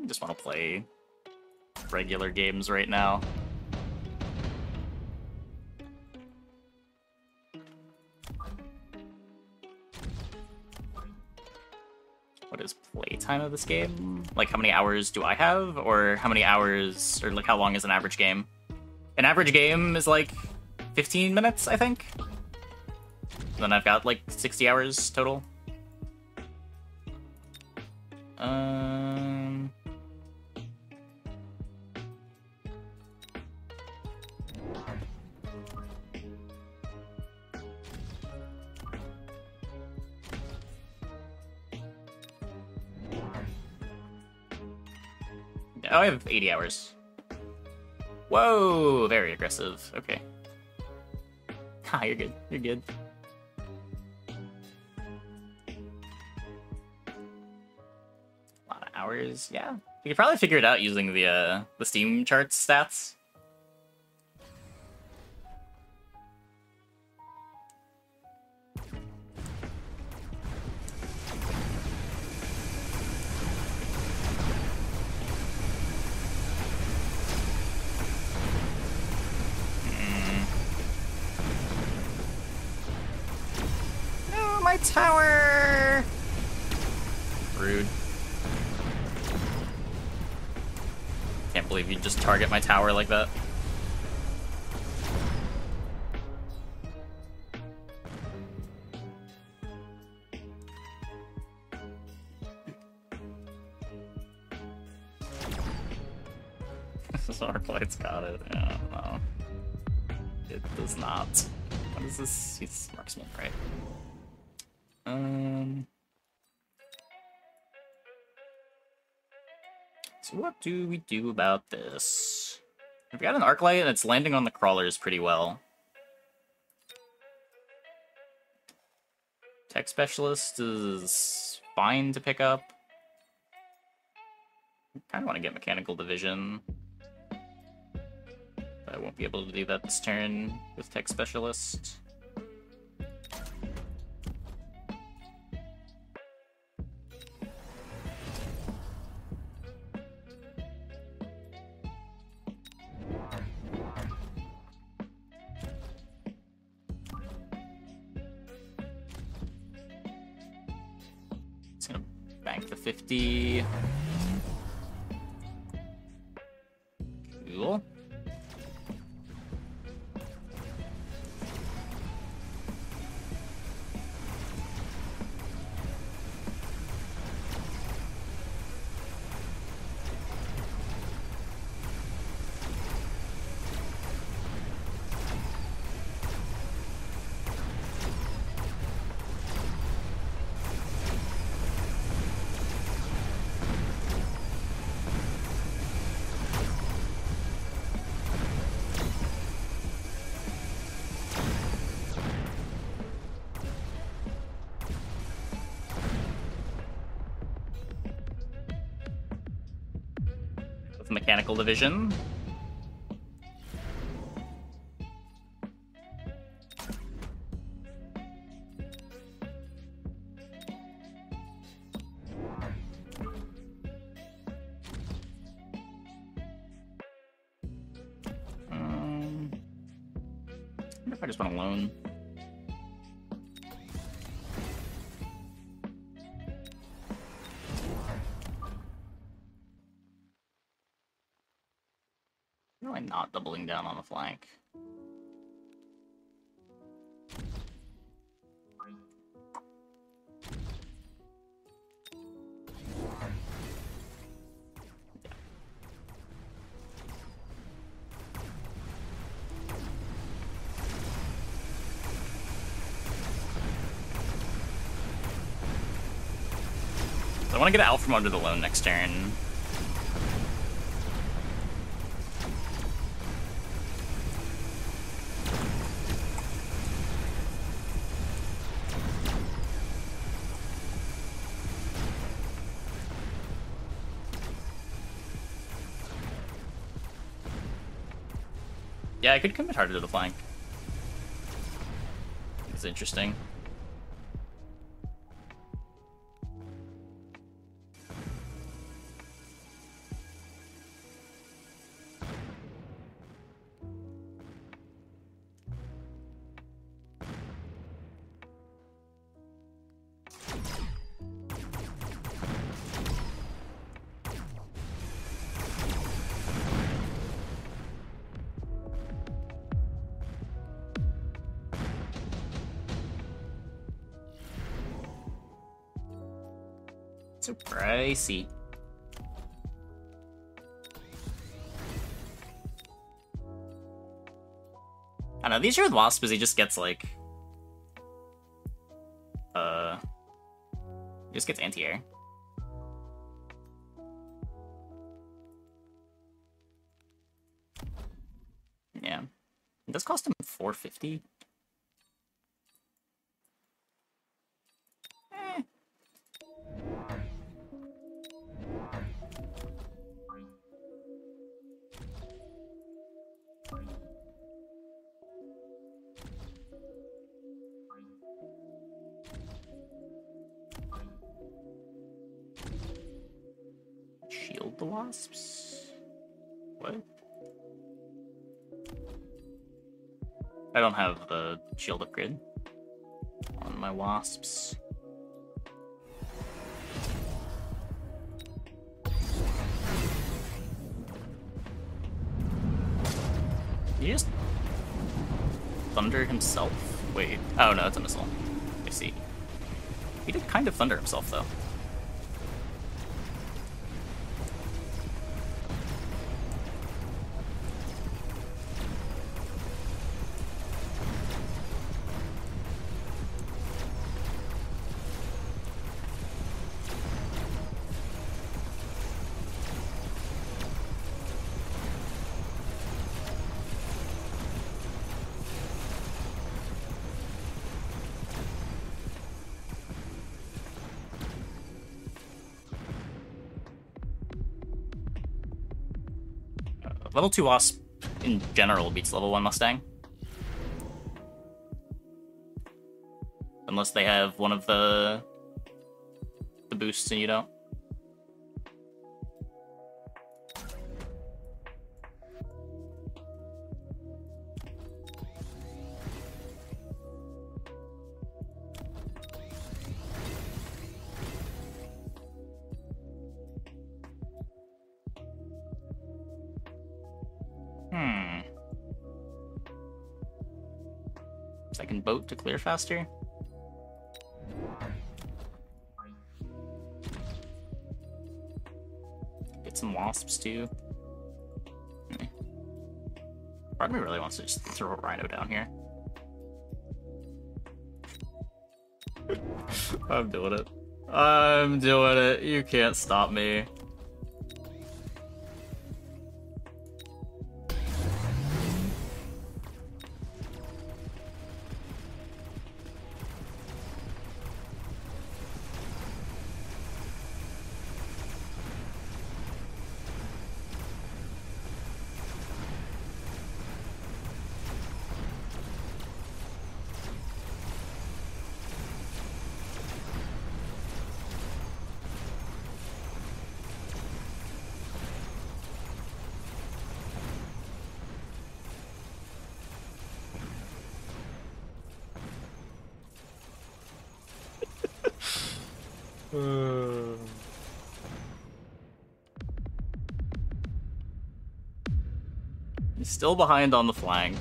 just want to play regular games right now. What is playtime of this game? Like, how many hours do I have? Or how many hours, or like how long is an average game? An average game is like 15 minutes, I think. Then I've got like 60 hours total. Oh, I have 80 hours. Whoa, very aggressive. Okay. Ha, you're good. You're good. A lot of hours, yeah. You could probably figure it out using the Steam charts stats. No, my tower! Rude. Can't believe you just target my tower like that. Starlight's got it. Yeah, I don't know. It does not. What is this? He's marksman, right? So what do we do about this? We've got an arc light and it's landing on the crawlers pretty well. Tech specialist is fine to pick up. I kind of want to get mechanical division. But I won't be able to do that this turn with tech specialist. It's gonna bank the 50. Cool. Mechanical division. I wonder if I just went alone. Why am I not doubling down on the flank? I want to get out from under the loan next turn. Yeah, I could commit harder to the flank. It's interesting. So pricey. I don't know, these are with wasps, he just gets like he just gets anti-air. Yeah. It does cost him 450. Eh. Shield the wasps? What? I don't have the shield upgrade on my wasps. He just thunder himself? Wait. Oh no, it's a missile. I see. He did kind of thunder himself though. Level 2 Wasp in general beats level 1 Mustang. Unless they have one of the boosts and you don't. Second boat to clear faster. Get some wasps too. Part of me really wants to just throw a rhino down here. I'm doing it. I'm doing it. You can't stop me. He's still behind on the flank.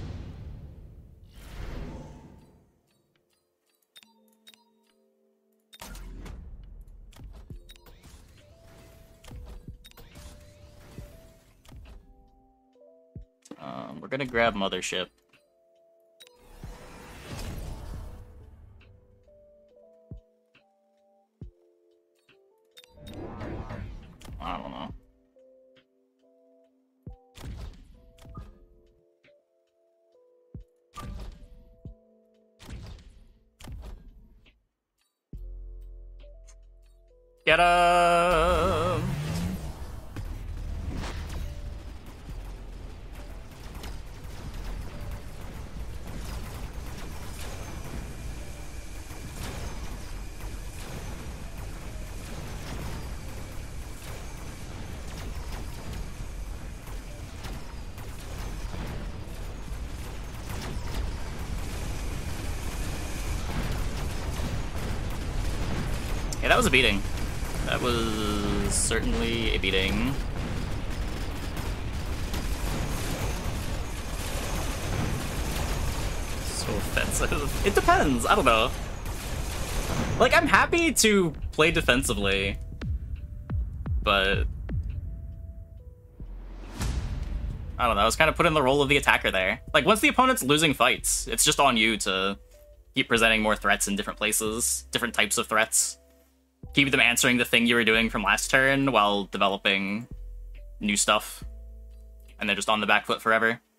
We're gonna grab Mothership. I don't know. Get him! Yeah, that was a beating. That was certainly a beating. So offensive. It depends. I don't know. Like, I'm happy to play defensively, but I don't know, I was kind of put in the role of the attacker there. Like, once the opponent's losing fights, it's just on you to keep presenting more threats in different places, different types of threats. Keep them answering the thing you were doing from last turn while developing new stuff. And they're just on the back foot forever.